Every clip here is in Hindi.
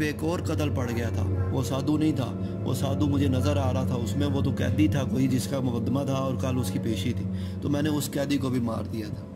पे एक और कत्ल पड़ गया था। वो साधु नहीं था, वो साधु मुझे नज़र आ रहा था उसमें, वो तो कैदी था कोई जिसका मुकदमा था और कल उसकी पेशी थी, तो मैंने उस कैदी को भी मार दिया था।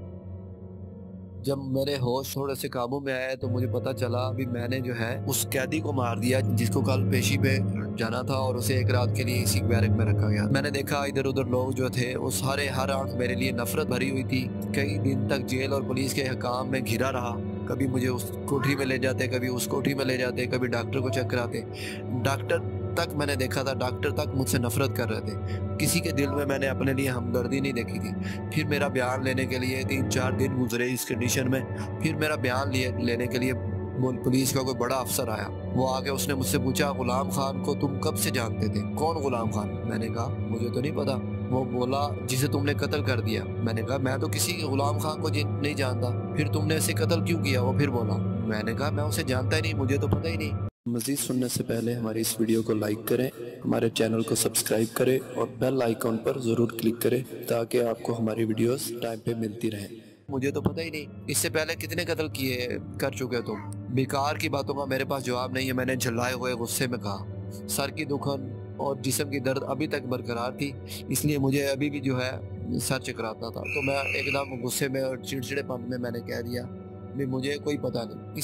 जब मेरे होश थोड़े से काबू में आए तो मुझे पता चला अभी मैंने जो है उस कैदी को मार दिया जिसको कल पेशी पे जाना था, और उसे एक रात के लिए इसी बैरक में रखा गया। मैंने देखा इधर उधर लोग जो थे वो सारे, हर आंख मेरे लिए नफरत भरी हुई थी। कई दिन तक जेल और पुलिस के काम में घिरा रहा। कभी मुझे उस कोठरी में ले जाते, कभी उस कोठरी में ले जाते, कभी डॉक्टर को चेक कराते। डॉक्टर तक मैंने देखा था, डॉक्टर तक मुझसे नफरत कर रहे थे। किसी के दिल में मैंने अपने लिए हमदर्दी नहीं देखी थी। फिर मेरा बयान लेने के लिए 3-4 दिन गुजरे इस कंडीशन में। फिर मेरा बयान लेने के लिए पुलिस का कोई बड़ा अफसर आया। वो आके उसने मुझसे पूछा, गुलाम खान को तुम कब से जानते थे? कौन गुलाम खान? मैंने कहा मुझे तो नहीं पता। वो बोला जिसे तुमने कत्ल कर दिया। मैंने कहा मैं तो किसी गुलाम खान को नहीं जानता। फिर तुमने इसे कत्ल क्यों किया? वो फिर बोला। मैंने कहा मैं उसे जानता ही नहीं, मुझे तो पता ही नहीं। मज़ीद सुनने से पहले हमारी इस वीडियो को लाइक करें, हमारे चैनल को सब्सक्राइब करें और बेल आइकॉन पर ज़रूर क्लिक करें ताकि आपको हमारी वीडियोस टाइम पे मिलती रहें। मुझे तो पता ही नहीं। इससे पहले कितने कत्ल कर चुके हो तुम? बेकार की बातों का मेरे पास जवाब नहीं है, मैंने झल्लाए हुए गुस्से में कहा। सर की दुखन और जिस्म की दर्द अभी तक बरकरार थी, इसलिए मुझे अभी भी जो है सर चकराता था। तो मैं एकदम गुस्से में और चिड़चिड़ेपन में मैंने कह दिया भी मुझे कोई पता नहीं।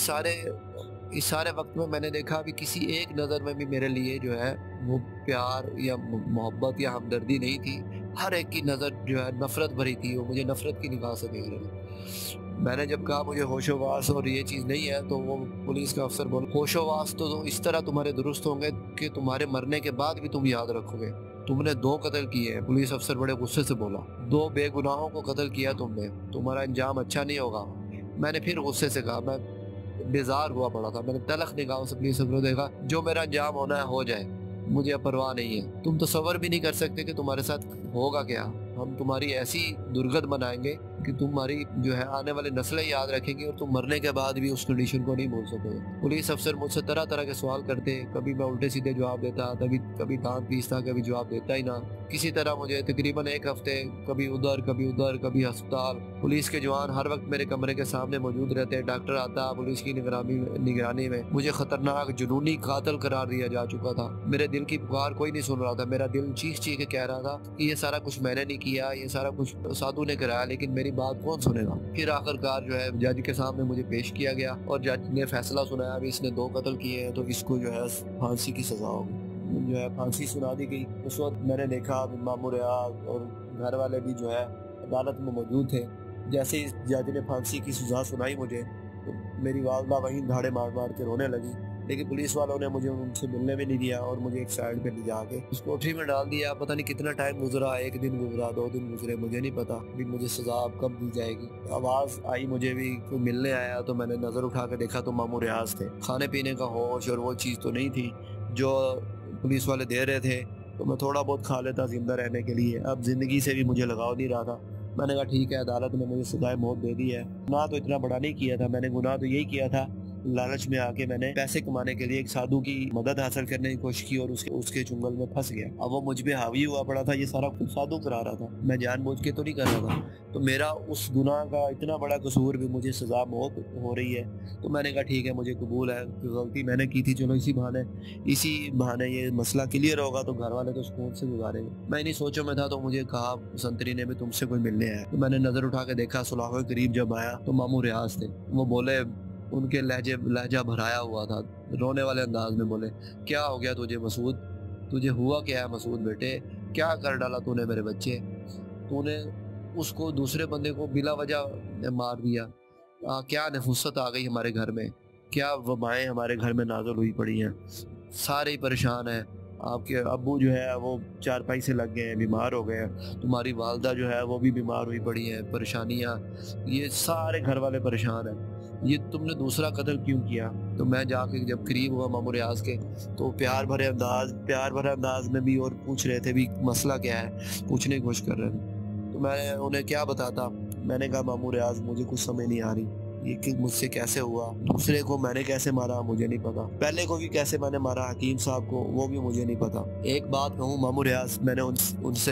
इस सारे वक्त में मैंने देखा भी किसी एक नज़र में भी मेरे लिए जो है वो प्यार या मोहब्बत या हमदर्दी नहीं थी। हर एक की नज़र जो है नफ़रत भरी थी, वो मुझे नफ़रत की निगाह से देख रहे थे। मैंने जब कहा मुझे होशोवास और ये चीज़ नहीं है, तो वो पुलिस का अफसर बोला होशोवास तो इस तरह तुम्हारे दुरुस्त होंगे कि तुम्हारे मरने के बाद भी तुम याद रखोगे। तुमने 2 कत्ल किए हैं। पुलिस अफसर बड़े गुस्से से बोला, 2 बेगुनाहों को कत्ल किया तुमने, तुम्हारा अंजाम अच्छा नहीं होगा। मैंने फिर गुस्से से कहा, मैं बेजार हुआ पड़ा था, मैंने तलख निगाहों से पुलिस अफसर देखा, जो मेरा अंजाम होना है हो जाए, मुझे अब परवाह नहीं है। तुम तसव्वुर भी नहीं कर सकते कि तुम्हारे साथ होगा क्या। हम तुम्हारी ऐसी दुर्गत बनाएंगे कि तुम्हारी जो है आने वाली नस्लें याद रखेंगी और तुम मरने के बाद भी उस कंडीशन को नहीं भूल सकोगे। पुलिस अफसर मुझसे तरह तरह के सवाल करते, कभी मैं उल्टे सीधे जवाब देता, कभी दांत पीसता, कभी जवाब देता ही ना। किसी तरह मुझे तकरीबन 1 हफ्ते कभी उधर कभी अस्पताल। पुलिस के जवान हर वक्त मेरे कमरे के सामने मौजूद रहते। डॉक्टर आता पुलिस की निगरानी में। मुझे खतरनाक जुनूनी कातिल करार दिया जा चुका था। मेरे दिल की पुकार कोई नहीं सुन रहा था। मेरा दिल चीख चीख के कह रहा था कि ये सारा कुछ मैंने नहीं किया, ये सारा कुछ साधु ने कराया, लेकिन मेरी बात कौन सुनेगा। फिर आखिरकार जो है जज के सामने मुझे पेश किया गया और जज ने फैसला सुनाया, अभी इसने 2 कत्ल किए हैं तो इसको जो है फांसी की सजा होगी। जो है फांसी सुना दी गई। उस वक्त मैंने देखा मामू रियाज और घर वाले भी जो है अदालत में मौजूद थे। जैसे ही जज ने फांसी की सजा सुनाई मुझे, तो मेरी वालदा वहीं धाड़े मार मार के रोने लगी, लेकिन पुलिस वालों ने मुझे उनसे मिलने भी नहीं दिया और मुझे एक साइड पे ले जाके उस कोठरी में डाल दिया। पता नहीं कितना टाइम गुजरा, 1 दिन गुजरा, 2 दिन गुजरे, मुझे नहीं पता भी मुझे सजा अब कब दी जाएगी। आवाज़ आई, मुझे भी कोई मिलने आया, तो मैंने नज़र उठा के देखा तो मामू रियाज थे। खाने पीने का होश और वो चीज़ तो नहीं थी जो पुलिस वाले दे रहे थे, तो मैं थोड़ा बहुत खा लेता जिंदा रहने के लिए। अब ज़िंदगी से भी मुझे लगाव नहीं रहा था। मैंने कहा ठीक है, अदालत ने मुझे सजाए मौत दे दी है। गुनाह तो इतना बड़ा नहीं किया था मैंने, गुनाह तो यही किया था लालच में आके मैंने पैसे कमाने के लिए एक साधु की मदद हासिल करने की कोशिश की और उसके चुंगल में फंस गया। अब वो मुझ पे हावी हुआ पड़ा था, ये सारा कुछ साधु करा रहा था, मैं जानबूझ के तो नहीं कर रहा था। तो मेरा उस गुनाह का इतना बड़ा कसूर भी मुझे सजा मौत हो रही है। तो मैंने कहा ठीक है, मुझे कबूल है कि गलती मैंने की थी, चलो इसी बहाने ये मसला क्लियर होगा तो घर वाले तो सुकून से गुजारेंगे। मैं नहीं सोचो में था, तो मुझे कहा संतरी ने भी तुमसे कोई मिलने आया। तो मैंने नजर उठा के देखा, सुलाह के करीब जब आया तो मामू रियाज थे। वो बोले, उनके लहजा भराया हुआ था, रोने वाले अंदाज में बोले, क्या हो गया तुझे मसूद? तुझे हुआ क्या है मसूद बेटे? क्या कर डाला तूने मेरे बच्चे? तूने उसको, दूसरे बंदे को बिला वजह मार दिया। क्या नफुसत आ गई हमारे घर में, क्या वबाएं हमारे घर में नाजुल हुई पड़ी हैं। सारे ही परेशान हैं। आपके अब्बू जो है वो चारपाई से लग गए हैं, बीमार हो गए हैं। तुम्हारी वालदा जो है वो भी बीमार हुई पड़ी है, परेशानियाँ, ये सारे घर वाले परेशान हैं। ये तुमने दूसरा कत्ल क्यों किया? तो मैं जाके जब करीब हुआ मामू रियाज के, तो प्यार भरे अंदाज में भी और पूछ रहे थे भी मसला क्या है, पूछने की कोशिश कर रहे थे। तो मैं उन्हें क्या बताता। मैंने कहा मामू रियाज, मुझे कुछ समझ नहीं आ रही, ये कि मुझसे कैसे हुआ, दूसरे को मैंने कैसे मारा मुझे नहीं पता, पहले को भी कैसे मैंने मारा हकीम साहब को वो भी मुझे नहीं पता। एक बात कहूँ मामू रियाज, मैंने उनसे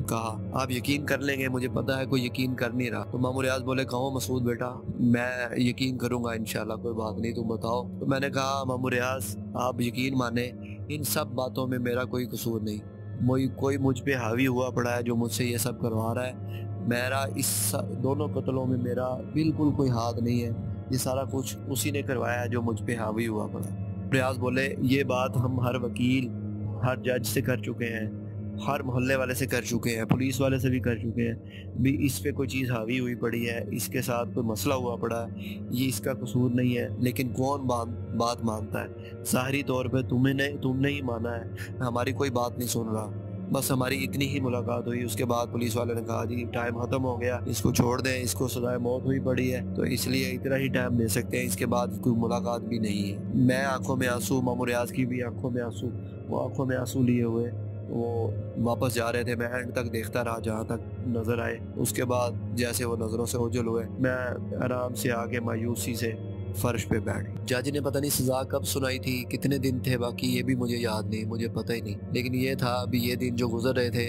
कहा आप यकीन कर लेंगे, मुझे पता है कोई यकीन कर नहीं रहा। तो मामू रियाज बोले कहो मसूद बेटा, मैं यकीन करूंगा इंशाल्लाह, कोई बात नहीं, तुम बताओ। तो मैंने कहा मामू रियाज आप यकीन माने, इन सब बातों में मेरा कोई कसूर नहीं, कोई मुझ पे हावी हुआ पड़ा है जो मुझसे ये सब करवा रहा है। मेरा इस दोनों कत्लों में मेरा बिल्कुल कोई हाथ नहीं है, ये सारा कुछ उसी ने करवाया है जो मुझ पे हावी हुआ पड़ा है। रियाज बोले ये बात हम हर वकील, हर जज से कर चुके हैं, हर मोहल्ले वाले से कर चुके हैं, पुलिस वाले से भी कर चुके हैं, भी इस पे कोई चीज़ हावी हुई पड़ी है, इसके साथ कोई मसला हुआ पड़ा है, ये इसका कसूर नहीं है। लेकिन कौन बात मानता है? ज़ाहरी तौर पे तुमने ही माना है, हमारी कोई बात नहीं सुन रहा। बस हमारी इतनी ही मुलाकात हुई। उसके बाद पुलिस वाले ने कहा जी टाइम ख़त्म हो गया, इसको छोड़ दें, इसको सज़ाए मौत हुई पड़ी है, तो इसलिए इतना ही टाइम दे सकते हैं, इसके बाद कोई मुलाकात भी नहीं है। मैं आंखों में आंसू, मामू रियाज की भी आंखों में आंसू, वो आंखों में आंसू लिए हुए वो वापस जा रहे थे। मैं एंड तक देखता रहा जहाँ तक नज़र आए। उसके बाद जैसे वो नज़रों से ओझल हुए, मैं आराम से आके मायूसी से फर्श पे बैठ। जज ने पता नहीं सजा कब सुनाई थी, कितने दिन थे बाकी, ये भी मुझे याद नहीं, मुझे पता ही नहीं। लेकिन ये था अभी ये दिन जो गुजर रहे थे,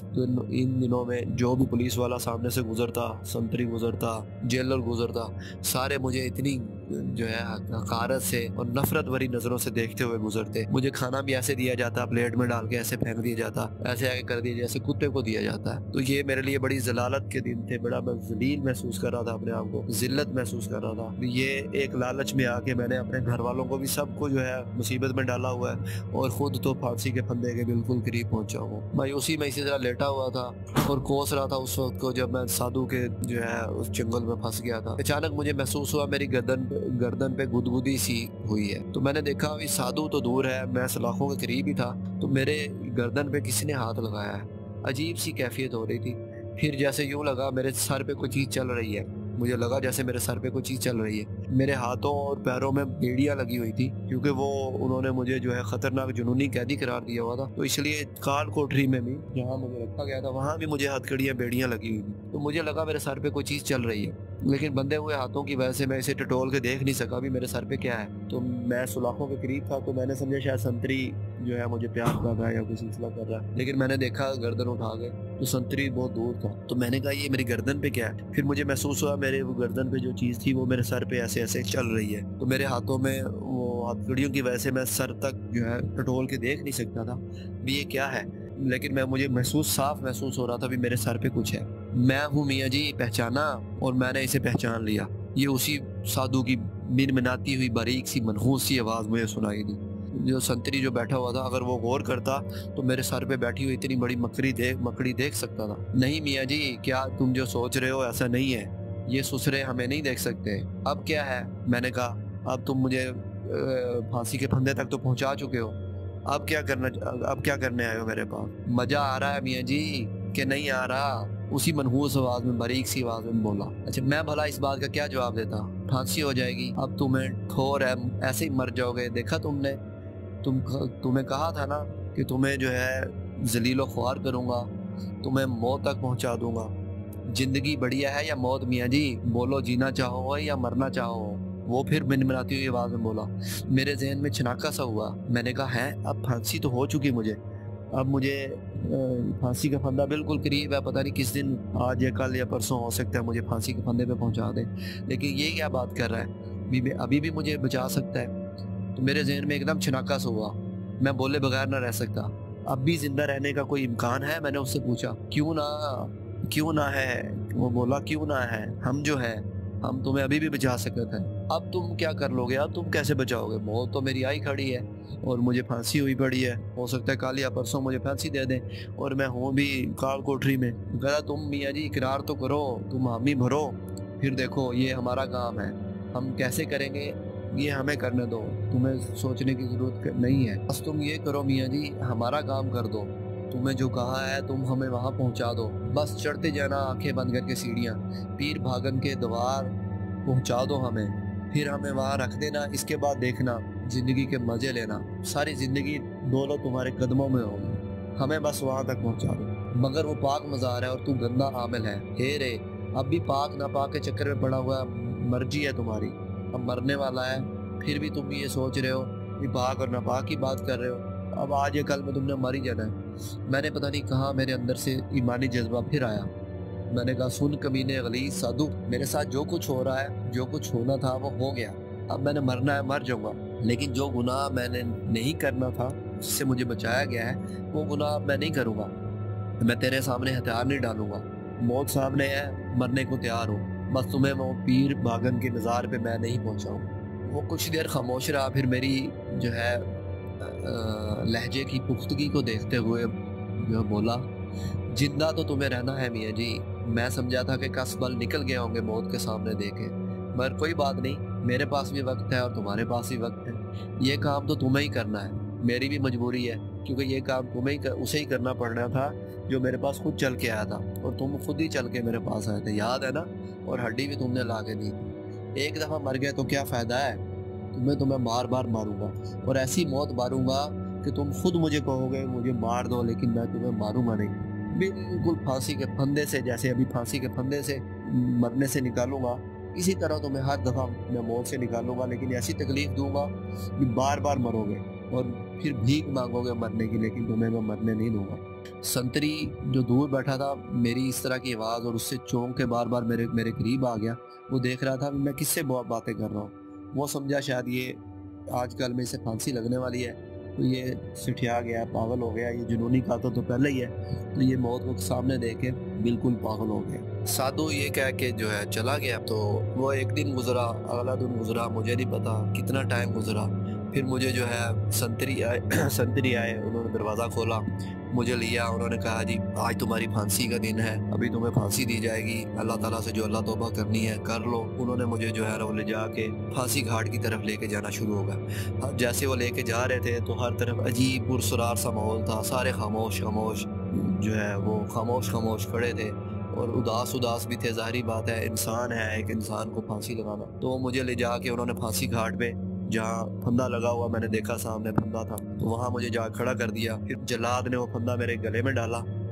इन दिनों में जो भी पुलिस वाला सामने से गुजरता, संतरी गुजरता, जेलर गुजरता, सारे मुझे इतनी जो है हकारत से और नफरत भरी नज़रों से देखते हुए गुजरते। मुझे खाना भी ऐसे दिया जाता, प्लेट में डाल के ऐसे फेंक दिया जाता, ऐसे आगे कर दिया जैसे कुत्ते को दिया जाता है। तो ये मेरे लिए बड़ी जलालत के दिन थे, बड़ा मैं जलील महसूस कर रहा था, अपने आप को जिल्लत महसूस कर रहा था। ये एक लालच में आके मैंने अपने घर वालों को भी सबको जो है मुसीबत में डाला हुआ है, और खुद तो फांसी के फंदे के बिल्कुल करीब पहुंचा हूँ। मैं उसी में इसी तरह लेटा हुआ था और कोस रहा था उस वक्त को, जब मैं साधु के जो है उस जंगल में फंस गया था। अचानक मुझे महसूस हुआ मेरी गर्दन पे गुदगुदी सी हुई है। तो मैंने देखा इस साधु तो दूर है, मैं सलाखों के करीब ही था, तो मेरे गर्दन पे किसी ने हाथ लगाया है। अजीब सी कैफियत हो रही थी। फिर जैसे यूं लगा मेरे सर पे कोई चीज़ चल रही है, मुझे लगा जैसे मेरे सर पे कोई चीज़ चल रही है। मेरे हाथों और पैरों में बेड़ियां लगी हुई थी, क्योंकि वो उन्होंने मुझे जो है खतरनाक जुनूनी कैदी करार दिया हुआ था। तो इसलिए काल कोठरी में भी जहाँ मुझे रखा गया था, वहाँ भी मुझे हथकड़ियाँ बेड़ियां लगी हुई थी। तो मुझे लगा मेरे सर पे कोई चीज़ चल रही है, लेकिन बंधे हुए हाथों की वजह से मैं इसे टटोल के देख नहीं सका भी मेरे सर पे क्या है। तो मैं सुलाखों के करीब था, तो मैंने समझा शायद संतरी जो है मुझे प्यार कर रहा है या कोई सिलसिला कर रहा है। लेकिन मैंने देखा गर्दन उठा के, तो संतरी बहुत दूर था। तो मैंने कहा ये मेरी गर्दन पे क्या है? फिर मुझे महसूस हुआ मेरे वो गर्दन पे जो चीज़ थी वो मेरे सर पे ऐसे ऐसे चल रही है। तो मेरे हाथों में वो हथकड़ियों की वजह से मैं सर तक जो है टटोल के देख नहीं सकता था भी ये क्या है। लेकिन मुझे साफ महसूस हो रहा था भी मेरे सर पे कुछ है। मैं हूँ मियाँ जी, पहचाना, और मैंने इसे पहचान लिया। ये उसी साधु की मिनमिनाती हुई बारीक सी मनहूस सी आवाज़ मुझे सुनाई दी। जो संतरी जो बैठा हुआ था, अगर वो गौर करता तो मेरे सर पे बैठी हुई इतनी बड़ी मकड़ी देख सकता था। नहीं मियाँ जी, क्या तुम जो सोच रहे हो ऐसा नहीं है, ये ससुरे हमें नहीं देख सकते। अब क्या है? मैंने कहा अब तुम मुझे फांसी के फंदे तक तो पहुंचा चुके हो, अब क्या करने आए हो मेरे पास? मजा आ रहा है मियाँ जी कि नहीं आ रहा? उसी मनहूस आवाज में, बारीक सी आवाज में बोला। अच्छा, मैं भला इस बात का क्या जवाब देता? फांसी हो जाएगी, अब तुम्हें ठोर है, ऐसे ही मर जाओगे। देखा तुम्हें कहा था ना कि तुम्हें जो है जलीलो ख्वार करूंगा, तुम्हें मौत तक पहुंचा दूंगा। जिंदगी बढ़िया है या मौत मियाँ जी? बोलो, जीना चाहो या मरना चाहो? वो फिर मिनमिनाती हुई आवाज में बोला। मेरे जहन में छनाका सा हुआ। मैंने कहा है, अब फांसी तो हो चुकी मुझे, अब मुझे फांसी का फंदा बिल्कुल करीब है। पता नहीं किस दिन, आज या कल या परसों हो सकता है मुझे फांसी के फंदे पे पहुंचा दे। लेकिन ये क्या बात कर रहा है, अभी भी मुझे बचा सकता है। तो मेरे जहन में एकदम छनाका सा हुआ। मैं बोले बगैर ना रह सकता। अब भी जिंदा रहने का कोई इम्कान है? मैंने उससे पूछा। क्यों ना है? वो बोला क्यों ना है, हम जो है हम तुम्हें अभी भी बचा सकते हैं। अब तुम क्या कर लोगे? अब तुम कैसे बचाओगे? मौत तो मेरी आई खड़ी है और मुझे फांसी हुई पड़ी है। हो सकता है कल या परसों मुझे फांसी दे दें, और मैं हूँ भी काल कोठरी में। कहता तुम मियाँ जी इकरार तो करो, तुम हामी भरो, फिर देखो ये हमारा काम है, हम कैसे करेंगे ये हमें करने दो, तुम्हें सोचने की जरूरत नहीं है। बस तुम ये करो मियाँ जी, हमारा काम कर दो, तुम्हें जो कहा है तुम हमें वहाँ पहुँचा दो। बस चढ़ते जाना आंखें बंद करके सीढ़ियाँ, पीर भागन के द्वार पहुँचा दो हमें, फिर हमें वहाँ रख देना। इसके बाद देखना, जिंदगी के मजे लेना, सारी जिंदगी दौलत तुम्हारे कदमों में होगी, हमें बस वहाँ तक पहुँचा दो। मगर वो पाक मज़ार है और तू गंदा आमिल है। हे रे, अब भी पाक ना पाक के चक्कर में पड़ा हुआ, मर्जी है तुम्हारी, अब मरने वाला है, फिर भी तुम ये सोच रहे हो कि पाक और नापाक की बात कर रहे हो। اب آج یا کل میں تم نے مر ہی جانا ہے۔ میں نے پتہ نہیں کہاں میرے اندر سے ایمانی جذبہ پھر آیا۔ میں نے کہا سن کمینے غلیظ سادو، میرے ساتھ جو کچھ ہو رہا ہے، جو کچھ ہونا تھا وہ ہو گیا، اب میں نے مرنا ہے مر جاؤں گا، لیکن جو گناہ میں نے نہیں کرنا تھا جس سے مجھے بچایا گیا ہے وہ گناہ اب میں نہیں کروں گا۔ میں تیرے سامنے ہتھیار نہیں ڈالوں گا، موت سامنے ہے، مرنے کو تیار ہوں، بس تمہیں وہ پیر باغن کے مزار پہ میں نہیں پہنچاؤں۔ وہ کچھ دیر خاموش رہا، پھر میری جو ہے لہجے کی پختگی کو دیکھتے ہوئے جو بولا، زندہ تو تمہیں رہنا ہے میاں جی، میں سمجھا تھا کہ کس بل نکل گئے ہوں گے موت کے سامنے دیکھے، مگر کوئی بات نہیں، میرے پاس بھی وقت ہے اور تمہارے پاس بھی وقت ہے، یہ کام تو تمہیں ہی کرنا ہے، میری بھی مجبوری ہے، کیونکہ یہ کام تمہیں اسے ہی کرنا پڑنا تھا جو میرے پاس خود چل کے آیا تھا، اور تم خود ہی چل کے میرے پاس آئے تھے، یاد ہے نا، اور ہڈی بھی تم نے لا کے دی تھی۔ ایک دفعہ مر گئے تو کیا فائدہ ہے، تمہیں بار بار ماروں گا، اور ایسی موت ماروں گا کہ تم خود مجھے کہو گے مجھے مار دو، لیکن میں تمہیں ماروں گا نہیں، بالکل پھانسی کے پھندے سے، جیسے ابھی پھانسی کے پھندے سے مرنے سے نکالوں گا، اسی طرح تمہیں ہر دفعہ میں موت سے نکالوں گا، لیکن ایسی تکلیف دوں گا کہ بار بار مرو گے اور پھر بھیک مانگو گے مرنے کی، لیکن تمہیں میں مرنے نہیں دوں گا۔ سنتری جو دور بیٹھا تھا میری اس طرح کی آواز اور اس سے چونک کے بار بار میرے قریب آ گیا، وہ دیکھ رہا تھا کہ میں کس سے باتیں کر رہا ہوں، وہ سمجھا شاید یہ آج کل میں اسے پھانسی لگنے والی ہے تو یہ سٹھیا گیا، پاگل ہو گیا، یہ جنونی قاتل تو پہلے ہی ہے، تو یہ موت کو سامنے دیکھ کے بالکل پاگل ہو گیا۔ سادو یہ کہہ کے جو ہے چلا گیا، تو وہ ایک دن گزرا، اگلا دن گزرا، مجھے نہیں پتا کتنا ٹائم گزرا، پھر مجھے جو ہے سنتری آئے، انہوں نے دروازہ کھولا، مجھے لیا، انہوں نے کہا جی آج تمہاری پھانسی کا دن ہے، ابھی تمہیں پھانسی دی جائے گی، اللہ تعالیٰ سے جو اللہ توبہ کرنی ہے کر لو۔ انہوں نے مجھے جو ہے وہ لے جا کے پھانسی گھاٹ کی طرف لے کے جانا شروع ہو گیا۔ جیسے وہ لے کے جا رہے تھے تو ہر طرف عجیب پرسرار سا ماحول تھا، سارے خاموش جو ہے وہ خاموش کھڑے تھے اور اداس بھی تھے، ظاہری بات ہے، انسان ہے، ایک انسان کو پھانسی لگانا۔ تو مجھے لے جا کے انہوں نے پھانسی گھاٹ پہ جہاں پھندا لگا ہوا میں نے دیکھا سامنے پھندا تھا، تو وہاں مجھے جا کھڑا کر دیا، پھر جلاد نے وہ پھندا میرے گلے میں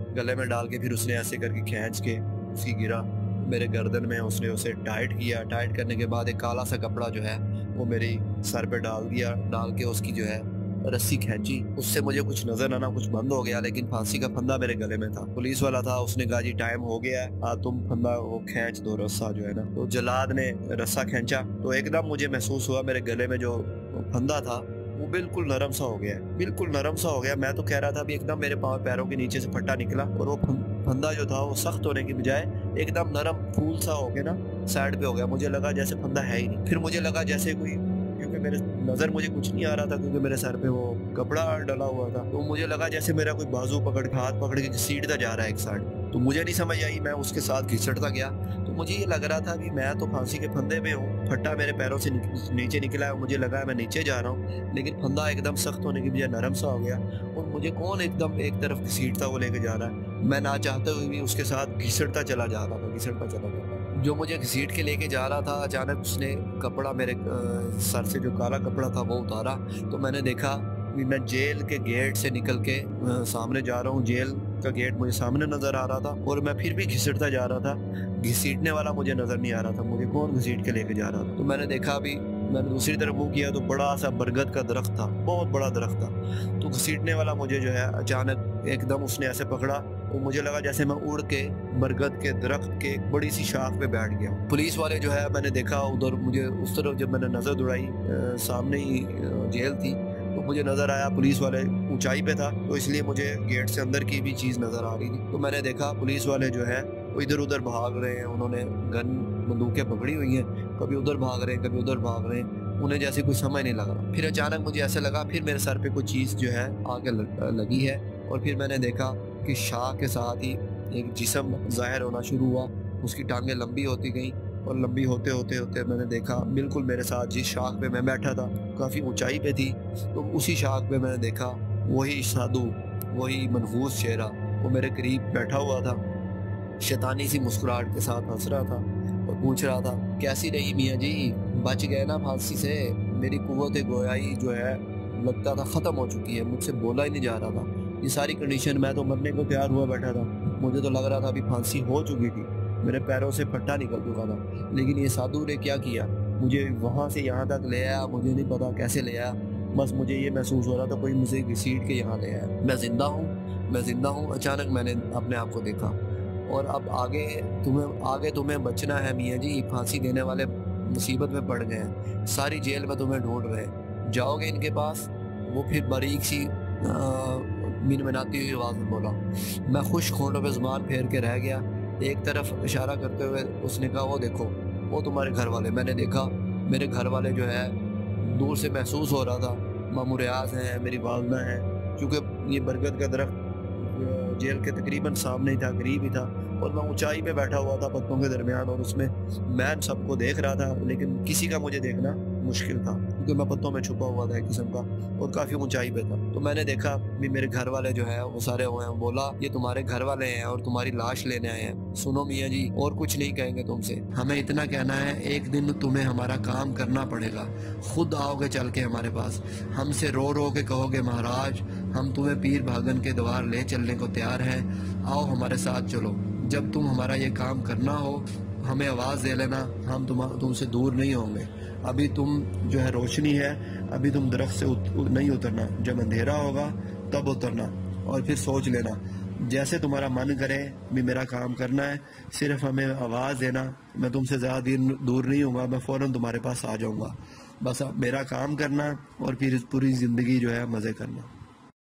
ڈال کے پھر اس نے ایسے کر کے کھینچ کے اسی گرا میرے گردن میں، اس نے اسے ٹائٹ کیا، ٹائٹ کرنے کے بعد ایک کالا سا کپڑا جو ہے وہ میری سر پہ ڈال دیا، ڈال کے اس کی جو ہے رسی کھینچی، اس سے مجھے کچھ نظر آنا کچھ بند ہو گیا، لیکن پھانسی کا پھندا میرے گلے میں تھا۔ پولیس والا تھا، اس نے کہا جی ٹائم ہو گیا ہے، تم پھندا وہ کھینچ دو رسا جو ہے نا، تو جلاد نے رسا کھینچا تو ایک دم مجھے محسوس ہوا میرے گلے میں جو پھندا تھا وہ بالکل نرم سا ہو گیا، میں تو کہہ رہا تھا ابھی ایک دم میرے پیروں کے نیچے سے پھٹا نکلا، اور وہ پھندا جو تھا وہ سخت ہونے کی بجائے ایک دم نرم پھول سا ہو کے نا سائڈ پہ ہو گیا، مجھے لگا جیسے پھندا ہے ہی نہیں، پھر مجھے لگا جیسے کوئی، کیونکہ میرے نظر مجھے کچھ نہیں آ رہا تھا کیونکہ میرے سر پہ وہ کپڑا ڈلا ہوا تھا، تو مجھے لگا جیسے میرا کوئی بازو ہاتھ پکڑ کے گھسیٹتا جا رہا ہے ایک سائڈ، تو مجھے نہیں سمجھ آئی، میں اس کے ساتھ گھسٹتا گیا، تو مجھے یہ لگ رہا تھا کہ میں تو پھانسی کے پھندے میں ہوں، پھٹا میرے پیروں سے نیچے نکلا ہے، مجھے لگا ہے میں نیچے جا رہا ہوں، لیکن پھندا ایک دم سخت ہونے کی بجائے نرم سا ہو گیا، اور مجھے کون ایک دم ایک طرف گھسیٹتا وہ لے کے جا رہا ہے، میں نہ چاہتے ہوئے بھی اس کے ساتھ گھسٹتا چلا جا رہا تھا، جو مجھے گھسیٹ کے لے کے جا رہا تھا، اچانک اس نے کپڑا میرے سر سے جو کالا کپڑا تھا وہ اتارا، تو میں نے دیکھا کہ میں جیل کے گیٹ سے نکل کے سامنے جا رہا ہوں، جیل کا گیٹ مجھے سامنے نظر آ رہا تھا، اور میں پھر بھی گھسٹتا جا رہا تھا، گھسیٹنے والا مجھے نظر نہیں آ رہا تھا، مجھے کون گھسیٹ کے لے کے جا رہا تھا، تو میں نے دیکھا ابھی میں نے دوسری طرف منہ کیا تو بڑا سا برگد کا درخت تھا، بہت بڑا درخت تھا، تو گھسیٹنے والا مجھے جو ہے اچانک ایک دم اس نے ایسے پکڑا، وہ مجھے لگا جیسے میں اڑ کے برگد کے درخت کے ایک بڑی سی شاخ پہ بیٹھ گیا۔ پولیس والے جو ہے میں نے دیکھا ادھر، مجھے اس طرف جب میں نے نظر دوڑائی سامنے ہی جیل تھی، تو مجھے نظر آیا پولیس والے اونچائی پہ تھا، تو اس لیے مجھے گیٹ سے اندر کی بھی چیز نظر آ رہی تھی، تو میں نے دیکھا پولیس والے جو ہے وہ ادھر ادھر بھاگ رہے ہیں، انہوں نے بندوقیں پکڑی ہوئی ہیں، کبھی ادھر بھاگ رہے ہیں کبھی ادھر بھاگ رہے ہیں، انہیں جیسے کوئی سمجھ نہیں لگ رہا۔ پھر اچانک مجھے ایسے لگا، پھر میرے سر پہ کوئی چیز جو ہے آ کے لگی ہے، اور پھر میں نے دیکھا کہ شاہ کے ساتھ ہی ایک جسم ظاہر ہونا شروع ہوا، اس کی ٹانگیں لمبی ہوتی گئیں، اور لمبی ہوتے میں نے دیکھا بالکل میرے ساتھ جس شاخ پہ میں بیٹھا تھا کافی اونچائی پہ تھی، تو اسی شاخ پہ میں نے دیکھا وہی سادو، وہی منحوس چہرہ، وہ میرے قریب بیٹھا ہوا تھا، شیطانی سی مسکراہٹ کے ساتھ ہنس رہا تھا اور پوچھ رہا تھا کیسی رہی میاں جی، بچ گئے نا پھانسی سے؟ میری قوت گویائی جو ہے لگتا تھا ختم ہو چکی ہے، مجھ سے بولا ہی نہیں جا رہا تھا، یہ ساری کنڈیشن میں تو مرنے کو تیار ہوا بیٹھا تھا، مجھے تو لگ رہا تھا ابھی پھانسی ہو چکی تھی، میرے پیروں سے پھٹا نکل چکا تھا، لیکن یہ سادھو نے کیا کیا، مجھے وہاں سے یہاں تک لے آیا، مجھے نہیں پتا کیسے لے آیا، بس مجھے یہ محسوس ہو رہا تھا کوئی مجھے گھسیٹ کے یہاں لے آیا. میں زندہ ہوں. اچانک میں نے اپنے آپ کو دیکھا اور اب آگے تمہیں بچنا ہے میاں جی. پھانسی دینے والے مصیبت میں پڑ گئے ہیں, ساری جیل میں تمہیں ڈھونڈ رہے ہیں, جاؤ گے ان کے پاس؟ وہ پھر باریک سی منمناتی ہوئی آواز میں بولا. میں خوش ہونٹوں پہ زبان پھیر کے رہ گیا. ایک طرف اشارہ کرتے ہوئے اس نے کہا وہ دیکھو وہ تمہارے گھر والے. میں نے دیکھا میرے گھر والے جو ہے دور سے محسوس ہو رہا تھا. مامور ریاض ہیں, میری والدہ ہیں, کیونکہ یہ برگد کا درخت جیل کے تقریباً سامنے ہی تھا, قریب ہی تھا, اور میں اونچائی پہ بیٹھا ہوا تھا پتوں کے درمیان, اور اس میں سب کو دیکھ رہا تھا لیکن کسی کا مجھے دیکھنا مشکل تھا کیونکہ میں پتوں میں چھپا ہوا تھا ایک قسم کا, اور کافی اونچائی پہ تھا. تو میں نے دیکھا بھی میرے گھر والے جو ہے وہ سارے ہوئے ہیں. بولا یہ تمہارے گھر والے ہیں اور تمہاری لاش لینے آئے ہیں. سنو میاں جی, اور کچھ نہیں کہیں گے تم سے, ہمیں اتنا کہنا ہے ایک دن تمہیں ہمارا کام کرنا پڑے گا. خود آؤ گے چل کے ہمارے پاس, ہم سے رو رو کے کہو گے مہاراج ہم تمہیں پیر بھاگن کے دوار لے چلنے کو تیار ہیں, آؤ ہمارے ساتھ چلو. جب تم ہمارا یہ کام کرنا ہو ہمیں آواز دے لینا, ہم تم سے دور نہیں ہوں گے. ابھی تم جو ہے روشنی ہے, ابھی تم درخت سے نہیں اترنا, جب اندھیرا ہوگا تب اترنا, اور پھر سوچ لینا جیسے تمہارا من کرے بھی میرا کام کرنا ہے, صرف ہمیں آواز دینا. میں تم سے زیادہ دور نہیں ہوں گا, میں فوراً تمہارے پاس آ جاؤں گا. بس میرا کام کرنا اور پھر پوری زندگی جو ہے مزے کرنا.